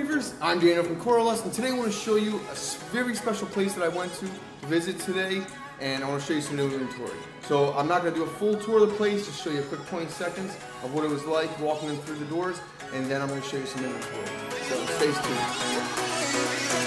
Reefers, I'm Daniel from Coralust, and today I want to show you a very special place that I went to visit today, and I want to show you some new inventory. So I'm not going to do a full tour of the place, just show you a quick 20 seconds of what it was like walking in through the doors, and then I'm going to show you some inventory. So stay tuned.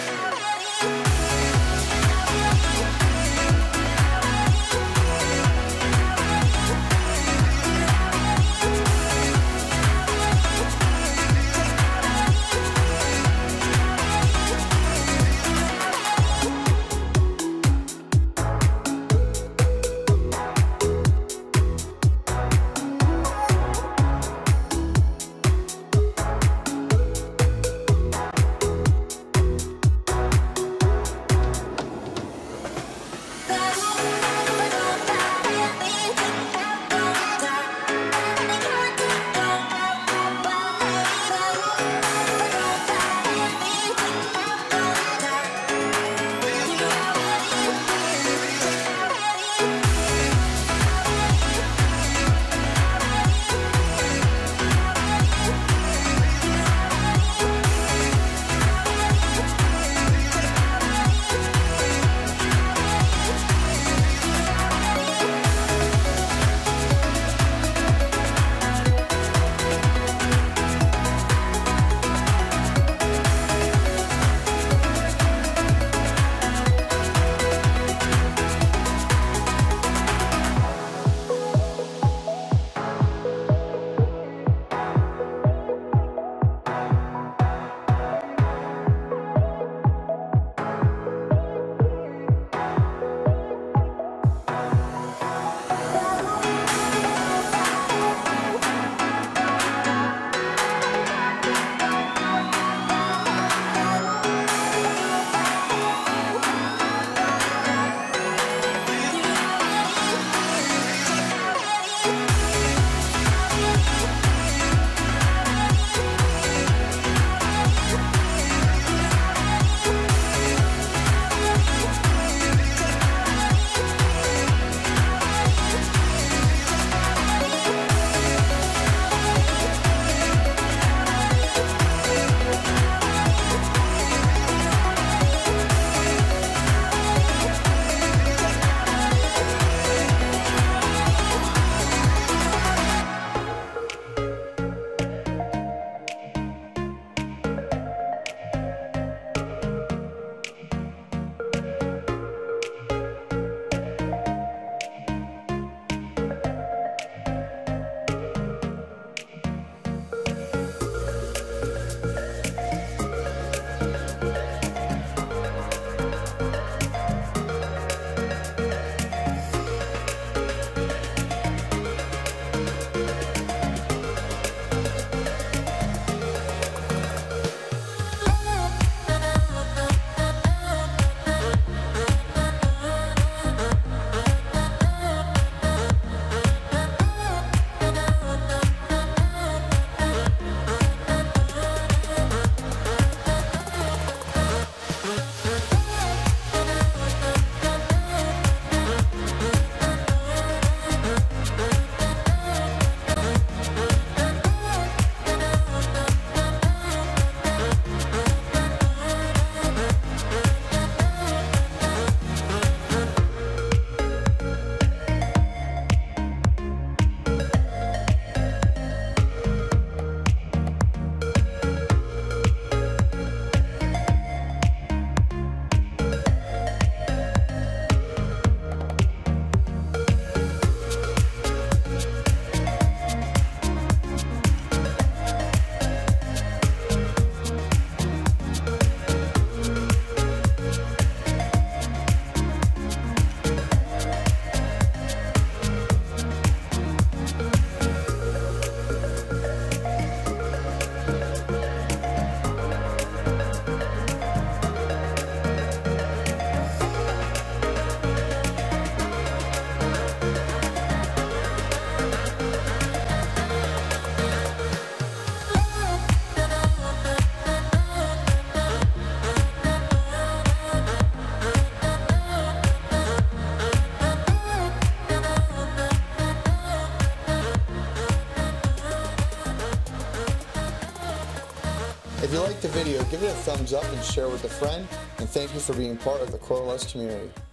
If you liked the video, give it a thumbs up and share with a friend, and thank you for being part of the Coralust community.